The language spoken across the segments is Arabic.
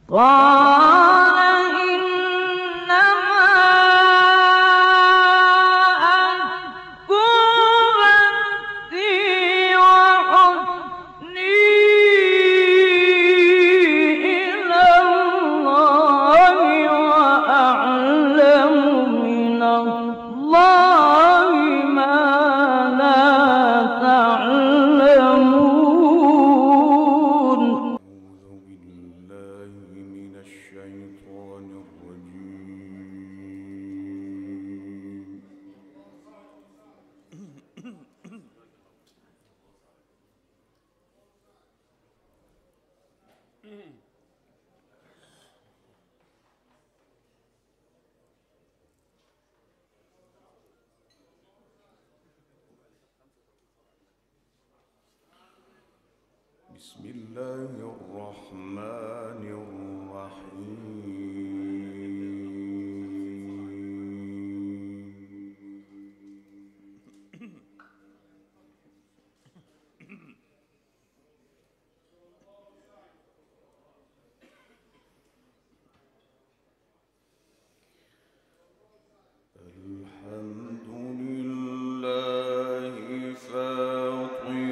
قال إنما أشكو بثي وحزني إلى الله وأعلم من الله ما لا تعلمون. أعوذ بالله من الشيطان الرجيم. بسم الله الرحمن الرحيم. الحمد لله فاطر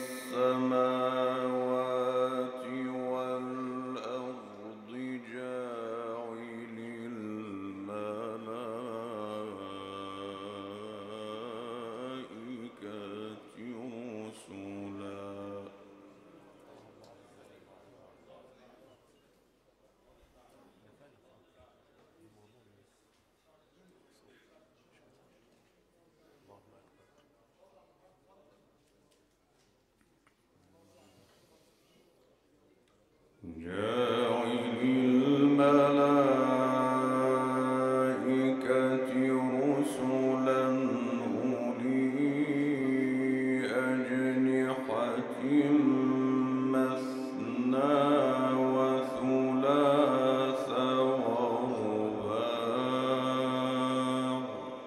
السماوات والأرض جاعل الملائكة رسلا. جاعل الملائكة رسلا أولي أجنحة مثنى وثلاث ورباع.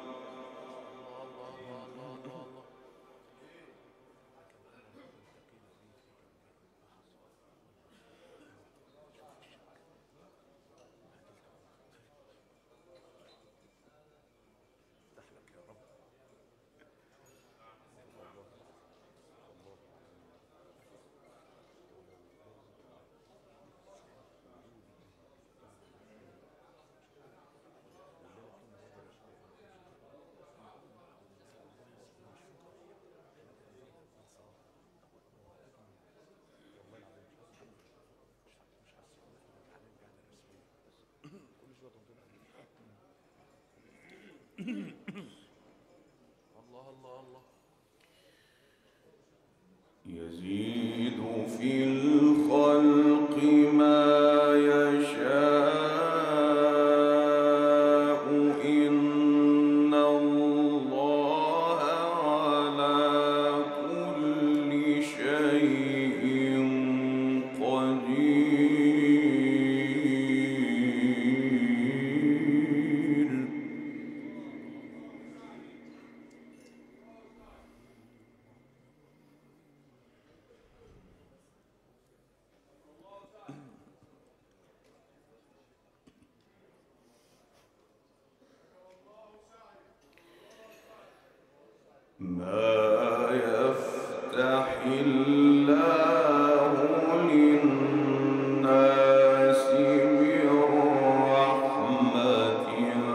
يزيد في الخلق ما يشاء إن الله على كل شيء قدير. ما يفتح الله للناس من رحمة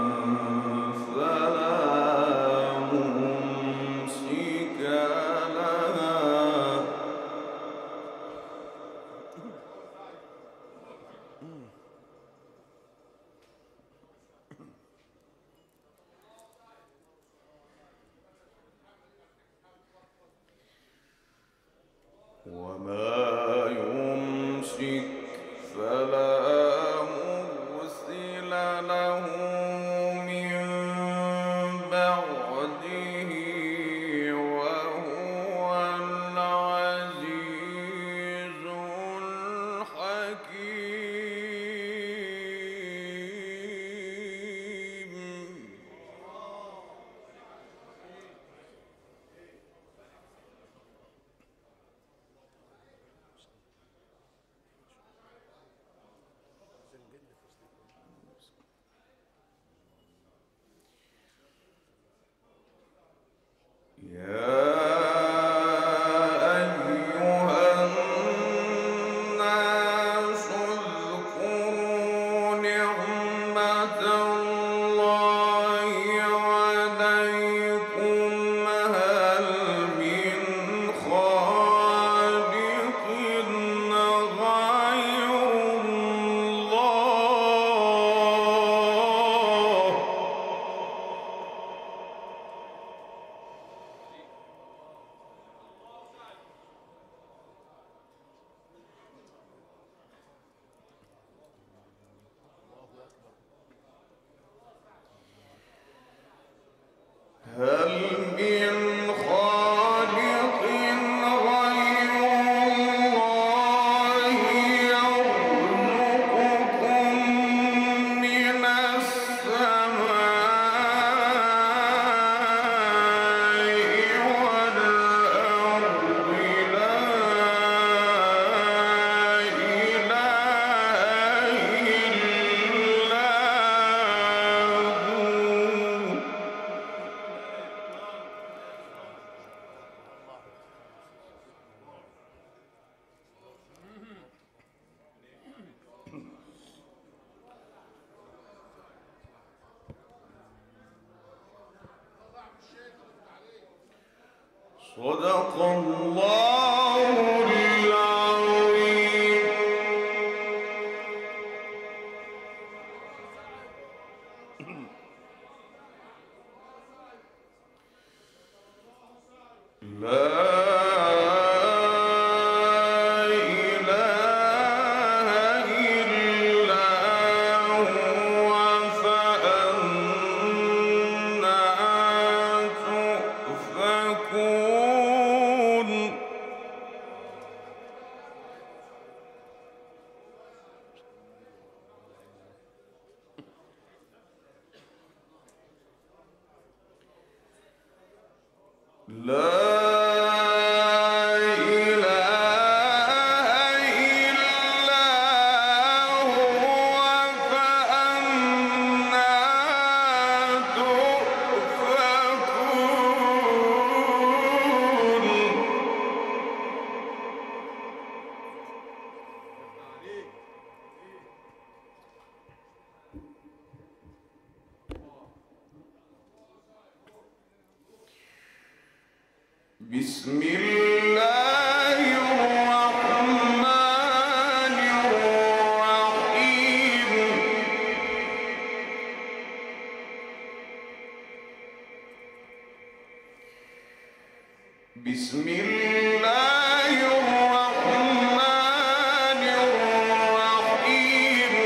فلا ممسك لها وما يمسك فلا مرسل له من بعده وهو العزيز الحكيم. صدق الله العظيم. بسم الله الرحمن الرحيم. بسم الله الرحمن الرحيم.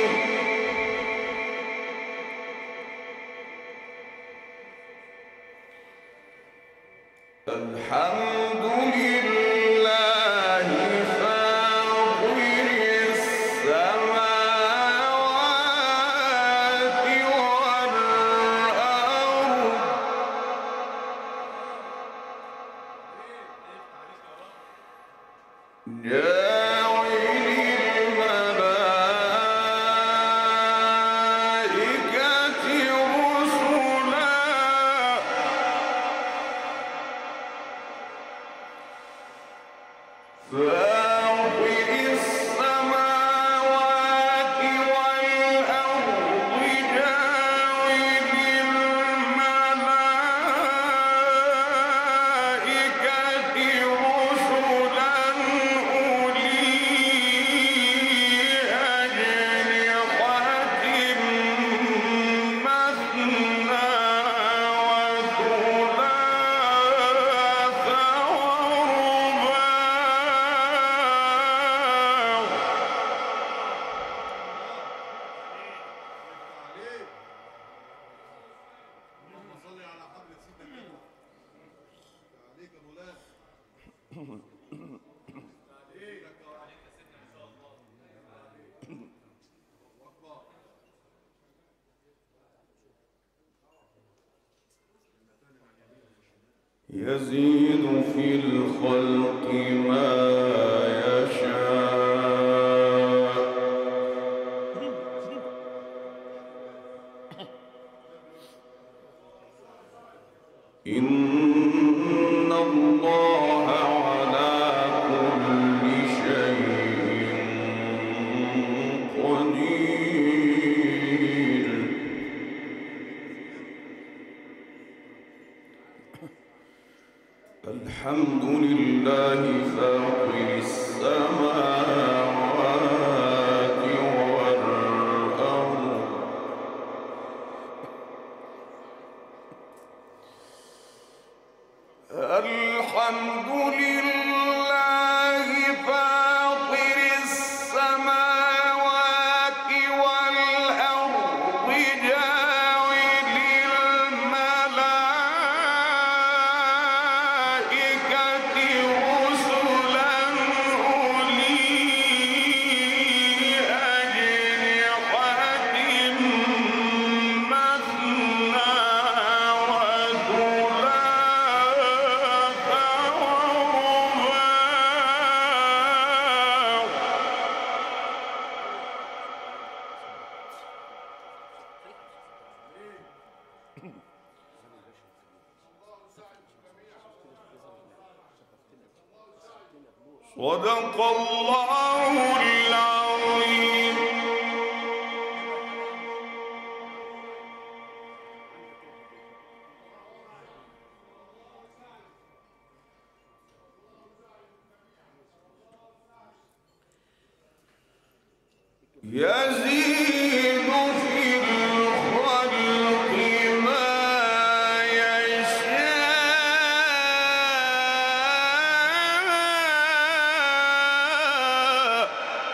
الحمد لله فاطر السماوات والأرض جاعل الملائكة رسلا فاطر السماوات والأرض جاعل الملائكة رسلا أولي أجنحة مثنى وثلاث يزيد في الخلق ما يشاء. إن الله على كل شيء قدير. الحمد لله فاطر السماوات والأرض الحمد لله فاطر السماوات والأرض جاعل الملائكة رسلا أولي أجنحة مثنى صدق الله العظيم. يزيد في الخلق ما يشاء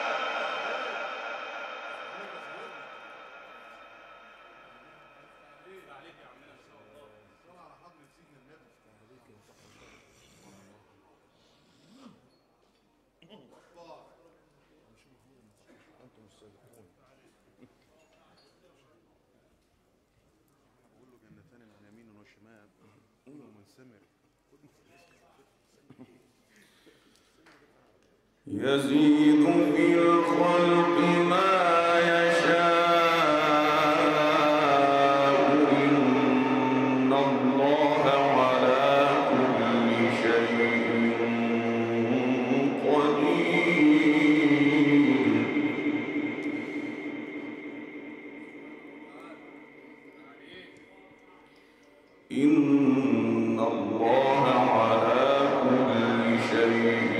يزيد في الخلق ما يشاء إن الله على كل شيء قدير إن الله على كل شيء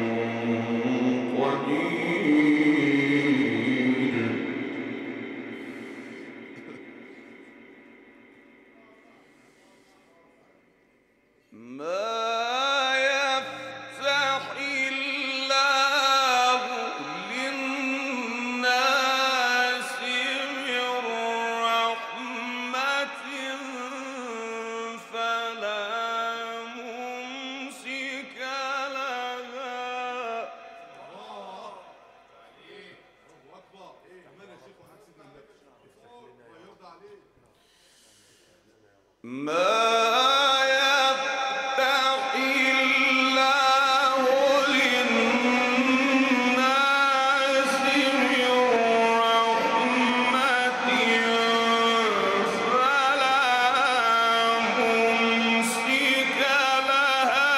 قدير ما يفتح الله للناس من رحمة فلا ممسك لها ما يفتح الله للناس من رحمة فلا ممسك لها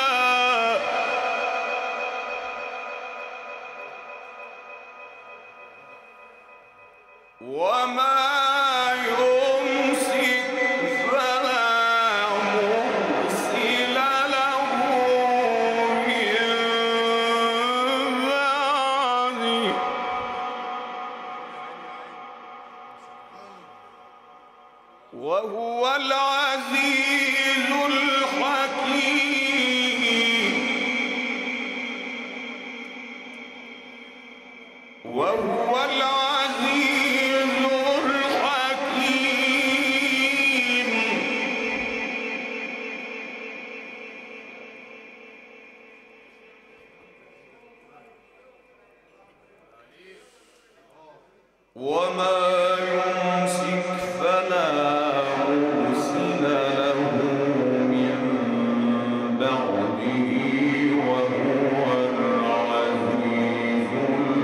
وما يمسك فلا مرسل له من بعده وهو العزيز الحكيم وهو العزيز الحكيم وما يمسك فلا مرسل له من بعده وهو العزيز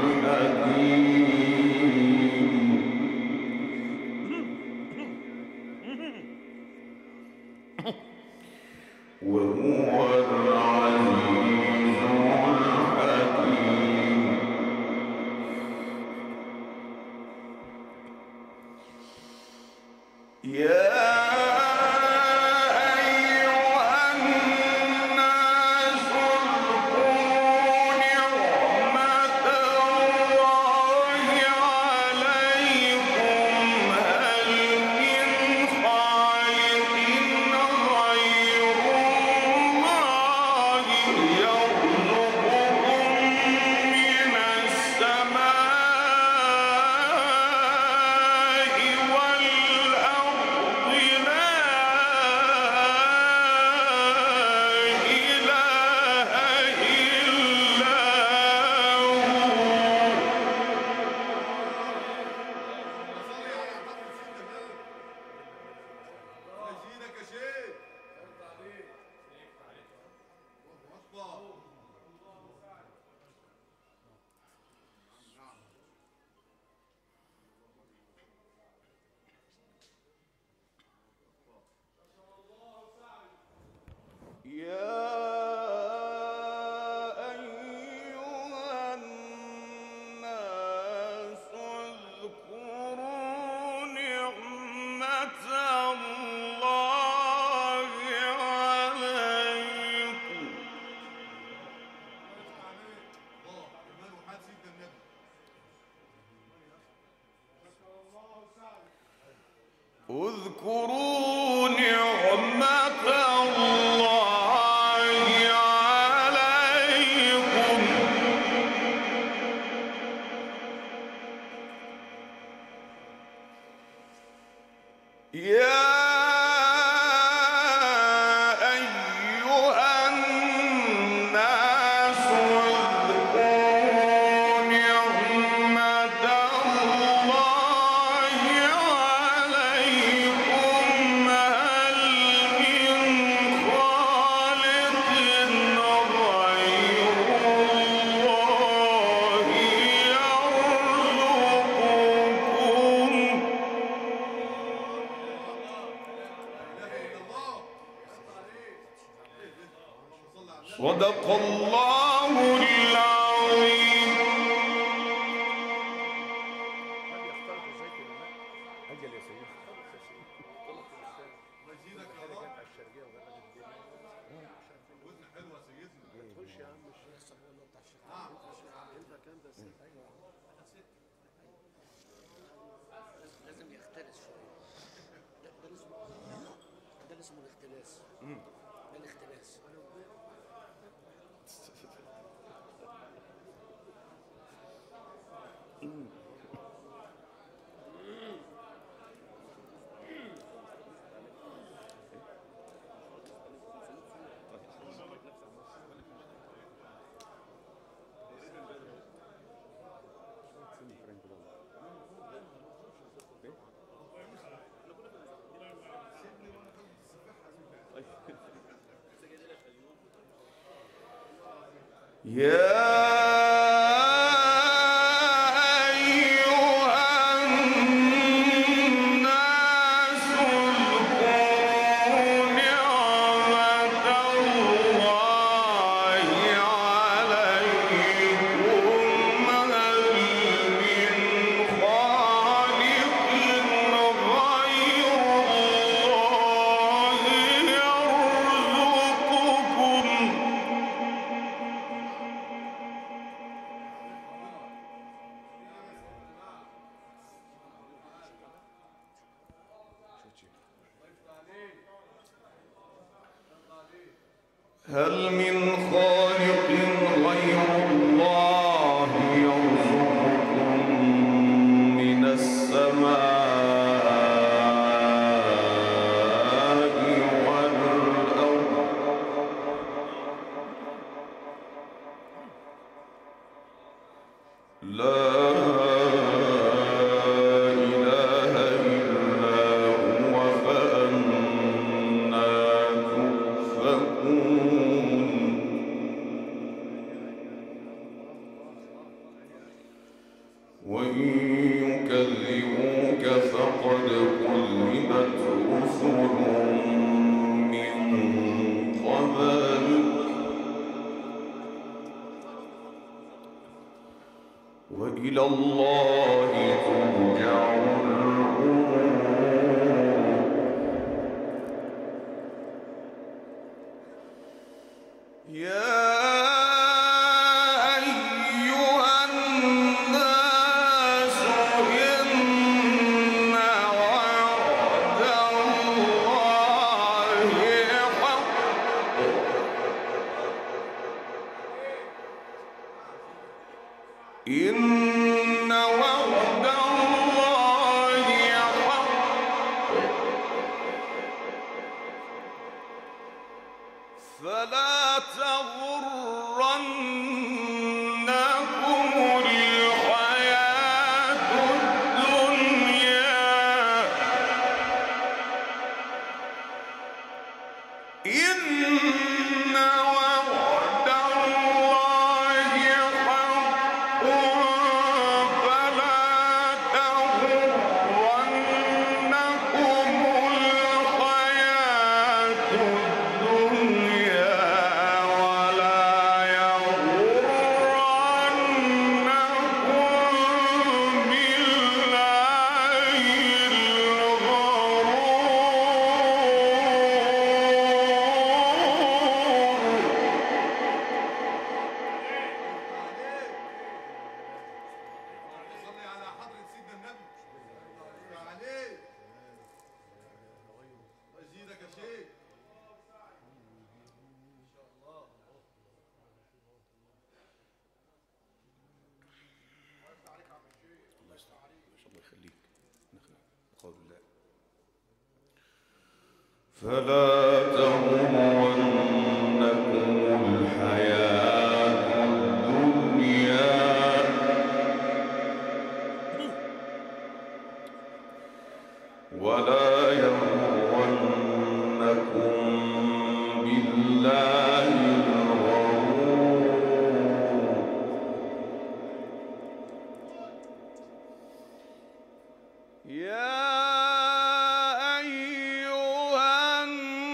الحكيم وهو العزيز الحكيم يا أيها الناس اذكروا نعمة الله عليكم هل من خالق غير الله يرزقكم من السماء والأرض اذكروا نعمة الله عليكم يا أيها الناس اذكروا نعمة الله عليكم هل من خالق غير الله يرزقكم صدق الله العظيم. لازم يختلس شويه. ده اسمه الاختلاس. ده الاختلاس. يا أيها الناس اذكروا نعمة الله عليكم هل من خالق غير الله يرزقكم هل من خالق غير الله يرزقكم من السماء والأرض لا إله إلا هو فأنا تؤفكون وإن يكذبوك فقد كذبت رسل من قبلك وإلى الله ترجع الأمور يا أيها الناس إن وعد الله حق إن وعد الله يخليك قول الله فلا تغرنكم الحياة الدنيا ولا يغرنكم بالله الغرور يا أيها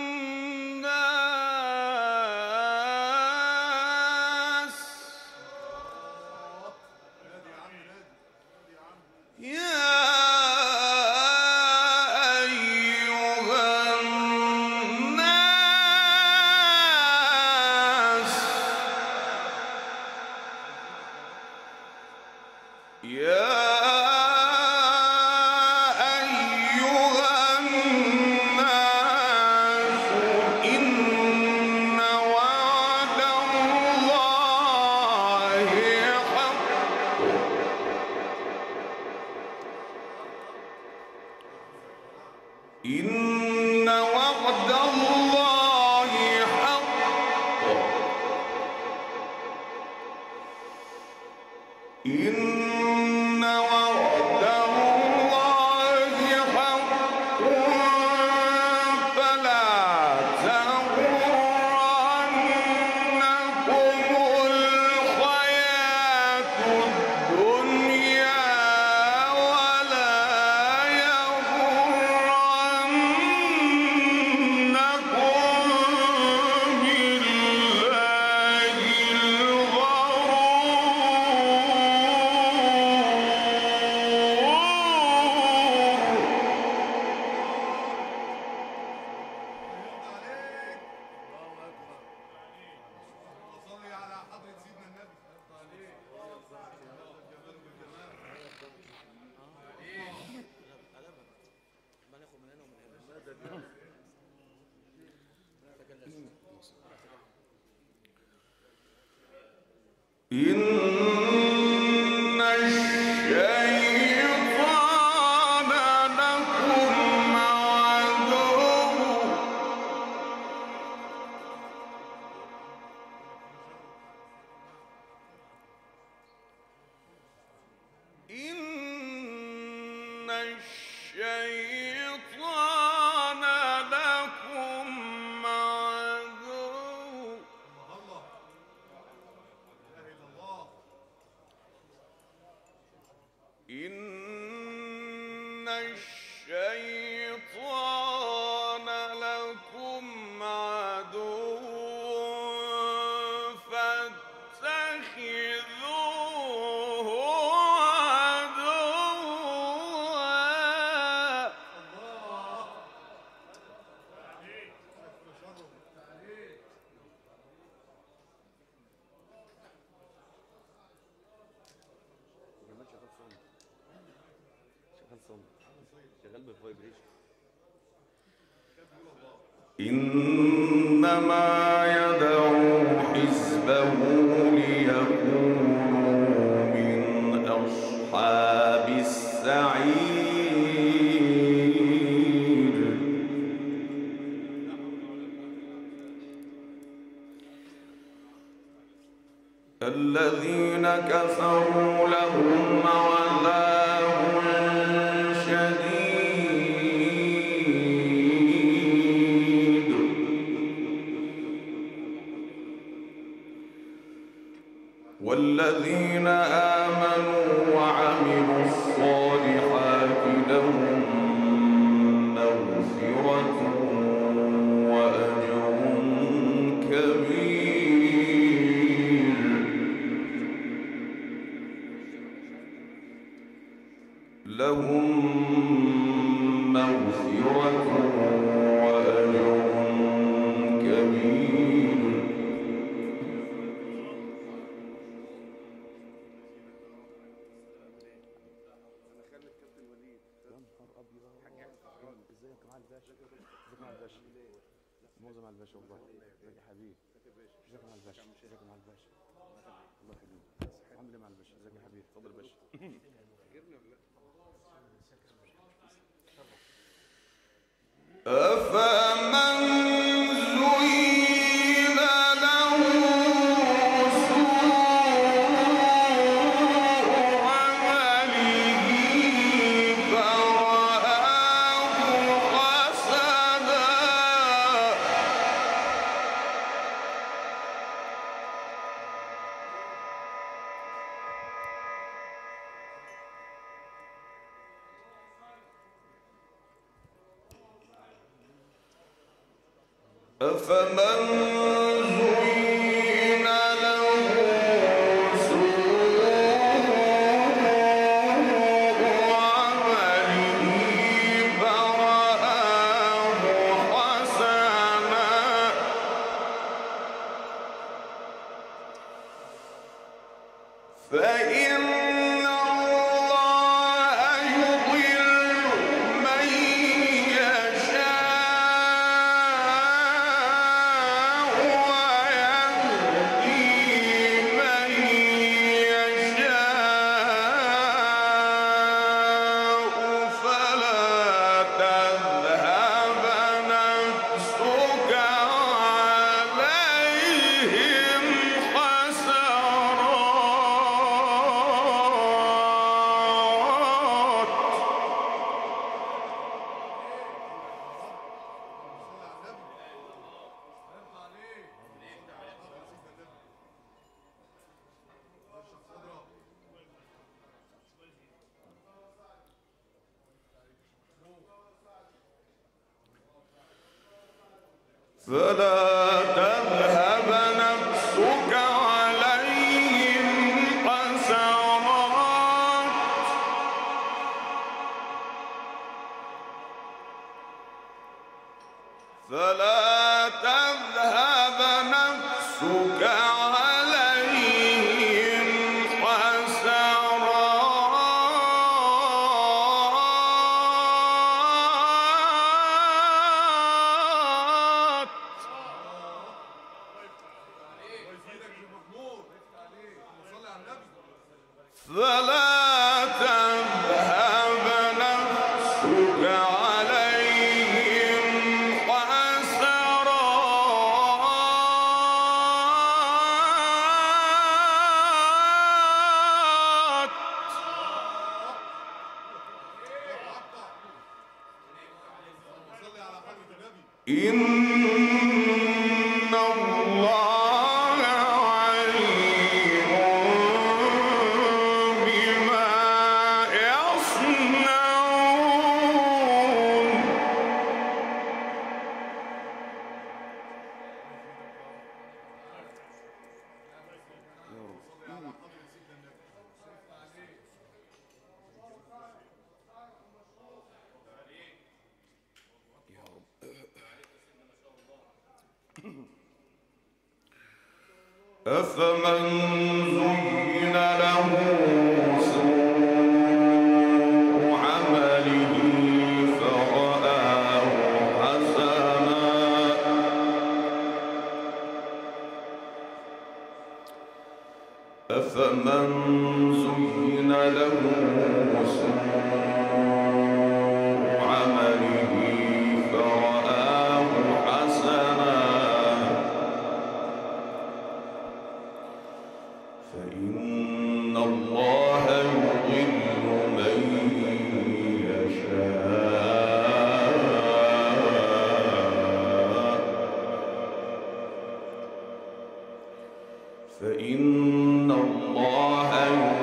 الناس يا أيها الناس يا أيها الناس إن وعد الله حق إن وعد الله حق إن وعد الله حق فلا تغرنكم الحياة الدنيا ولا يغرنكم بالله ما ناخد من هنا ومن هنا. إن الشيطان لكم عدو إن الشيطان لكم عدو إن الشيطان لكم عدو فاتخذوه عدوا شغال بالفايبريشن. إنما يدعو حزبه ليكونوا من أصحاب السعير الذين كفروا لهم عذاب شديد والذين آمنوا وعملوا الصالحات لهم مغفرة وأجر كبير لهم مغفرة وأجر كبير ازيك مع الباشا؟ ازيك مع الباشا؟ معظم على الباشا والله. ازيك يا حبيبي؟ ازيك مع الباشا؟ ازيك مع الباشا؟ الله يخليك. عامل ايه مع الباشا؟ ازيك يا حبيبي؟ اتفضل يا باشا. أفمن زين له سوء عمله فرآه حسنا أفمن زين له سوء عمله فرآه حسنا فإن الله يضل من يشاء ويهدي من يشاء فلا تذهب نفسك عليهم حسرات فلا تذهب نفسك عليهم حسرات فلا تذهب نفسك عليهم حسرات فلا تذهب نفسك عليهم حسرات إن الله عليم بما يصنعون أفمن زين له سوء عمله فرآه حسنا أفمن زين له سوء عمله فرآه حسنا فإن الله يضل من يشاء فإن الله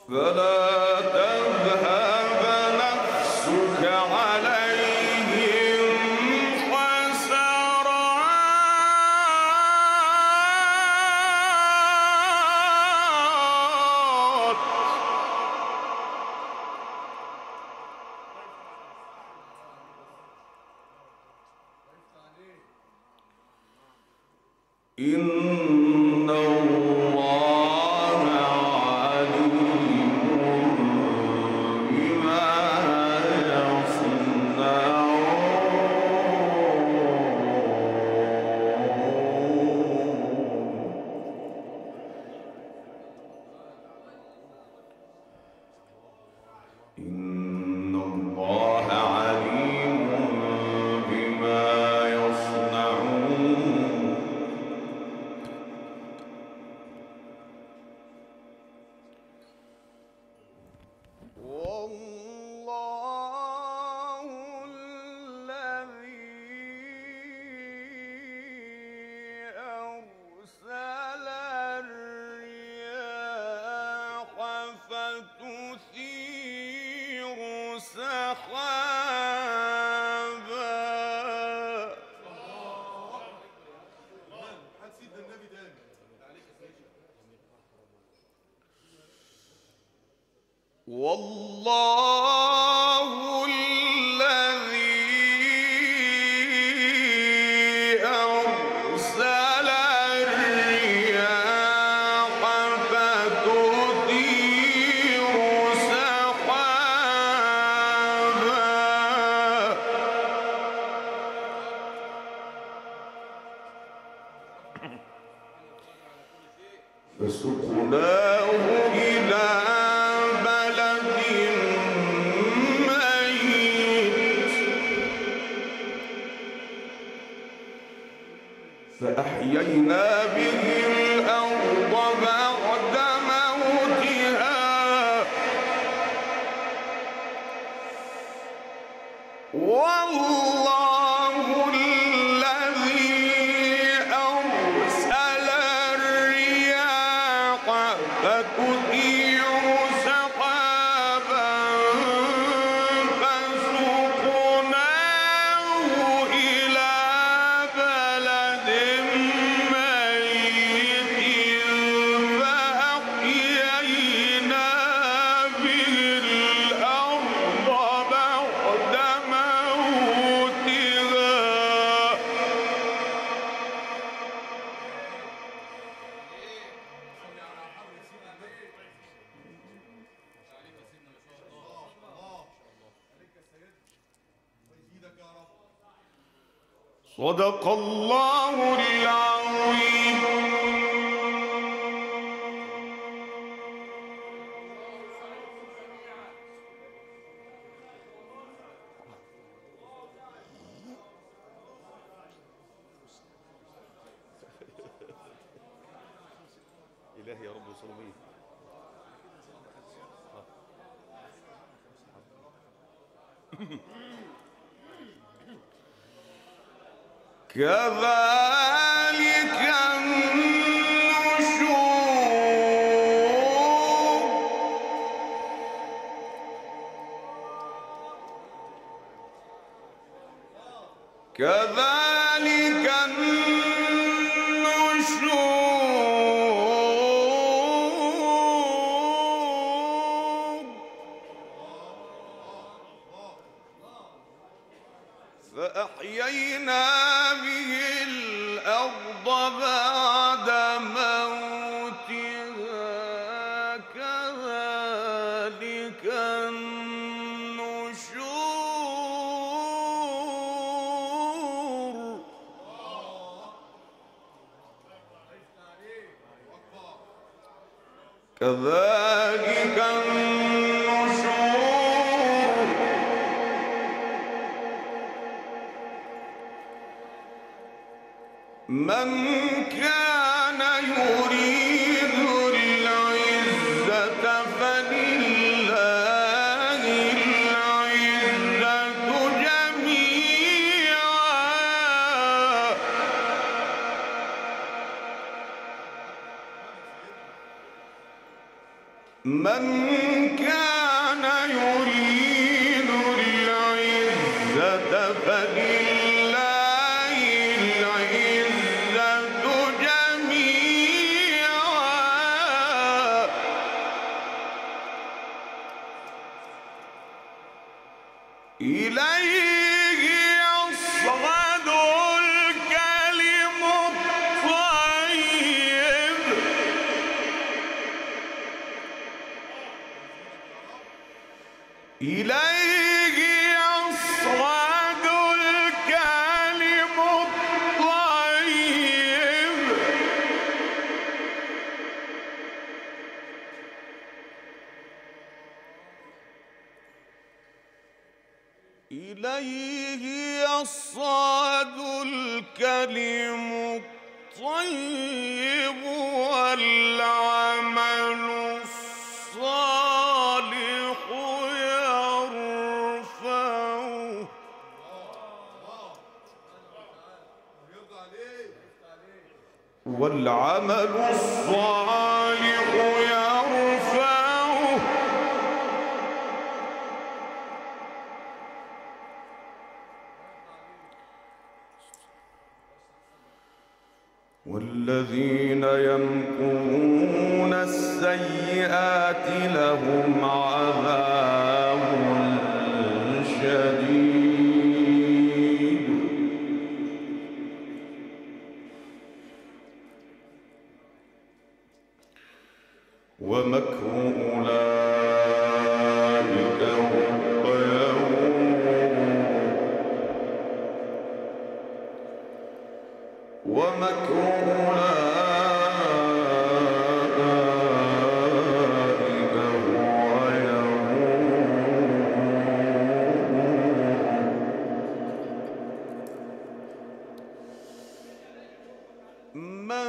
فلا تذهب نفسك عليهم حسرات إن الله عليم بما يصنعون إن الله عليم بما يصنعون والله الذي أرسل الرياح فتثير سحابا والله الذي أرسل الرياح فتثير سحابا فسقناه إلى بلد ميت فأحيينا به الأرض بعد موتها والله الذي أرسل الرياح فتثير سحابا فسقناه إلى بلد ميت فأحيينا به الأرض بعد موتها صدق الله العظيم. إلهي يا رب وصلوا كذلك النشور كذلك النشور فأحيينا به الأرض بعد موتها كذلك النشور كذلك النشور من كان يريد العزة فلله العزة جميعا من كان يريد العزة فلله العزة جميعا إليه يصعد الكلم الطيب إليه يصعد الكلم الطيب إليه يصعد الكلم الطيب والعمل الصالح يرفعه والعمل الصالح يرفعه والذين يمكرون السيئات لهم عذاب شديد ومكر أولئك هم ومكر أولئك هو من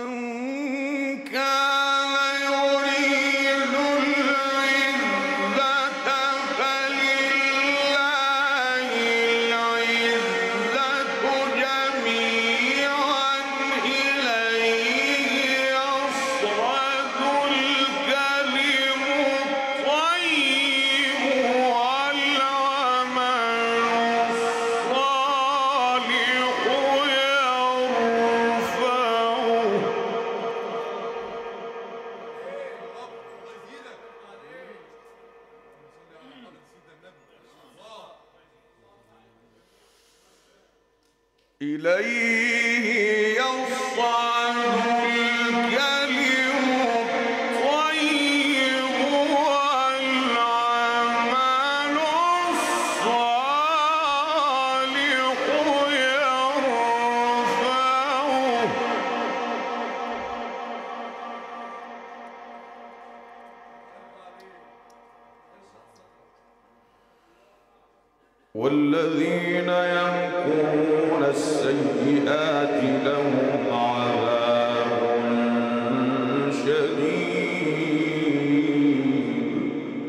كان يريد العزة فلله العزة جميعا إليه يصعد الكلم الطيب والعمل الصالح يرفعه إليه يصعد الكلم الطيب والعمل الصالح يرفعه والذين يمكرون السيئات لهم عذاب شديد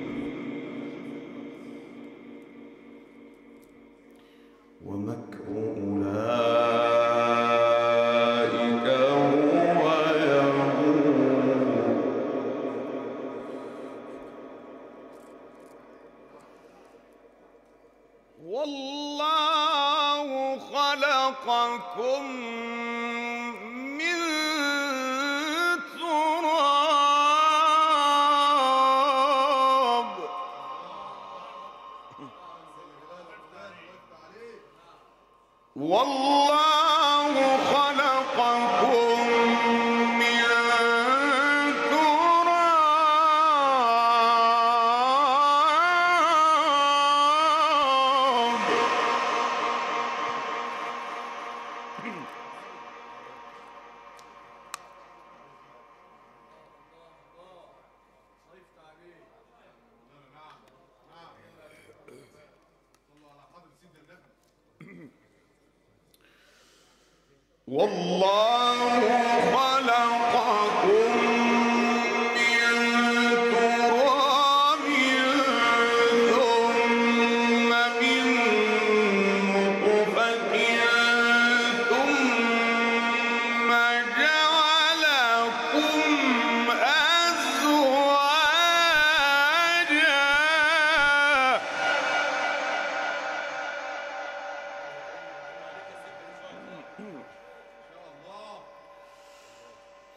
ومكر أولئك هو يبور والله خلقكم من تراب والله خلقكم من تراب والله خلقكم من تراب ثم من نطفة ثم جعلكم أزواجا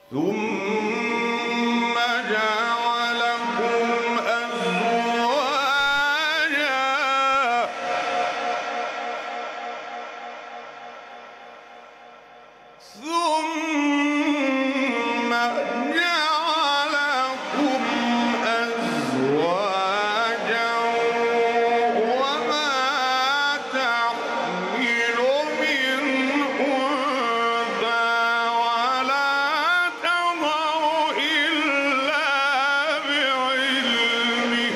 ثم جعلكم أزواجا ثم جعلكم أزواجا وما تحمل من أنثى ولا تضع إلا بعلمه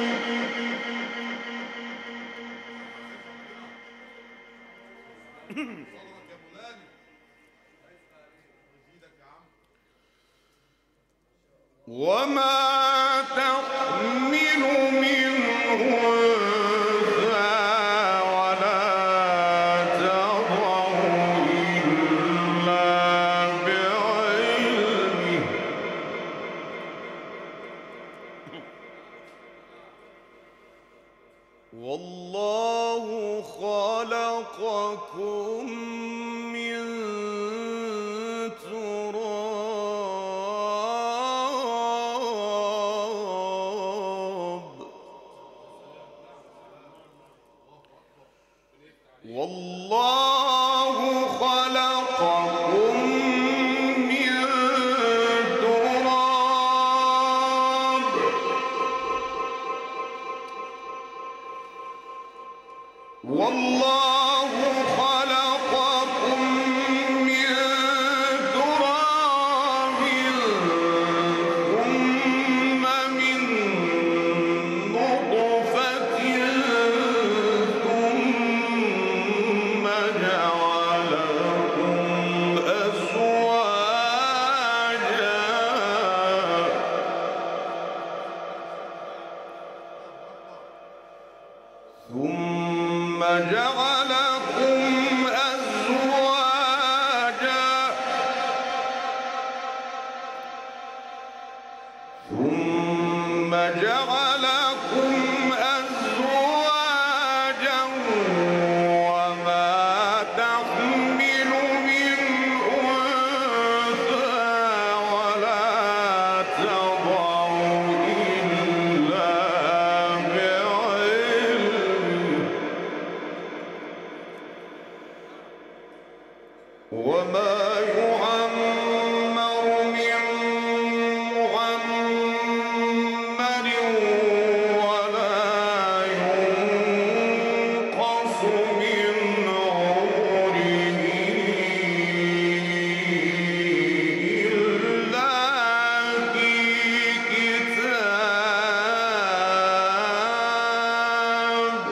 وما تحمل من أنثى ولا تضع إلا بعلمه والله خلقكم من تراب والله خلقكم من تراب والله خلقكم من تراب ثم من نطفة ثم جعلكم أزواجا ثم جعلكم أزواجا ثم جعلكم أزواجا وما تحمل من أنثى ولا تضع إلا بعلمه وما يعمر من معمر ولا ينقص من عمره إلا في كتاب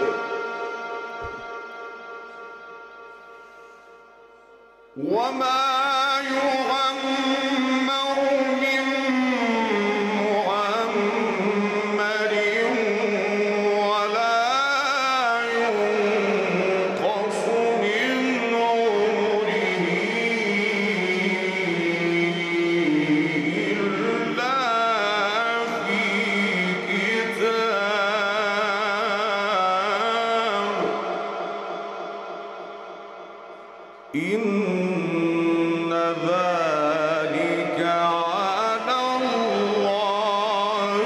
وما يعمر من معمر ولا ينقص من عمره إلا في كتاب إن ذلك على الله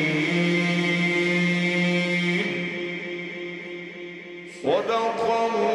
يسير صدق الله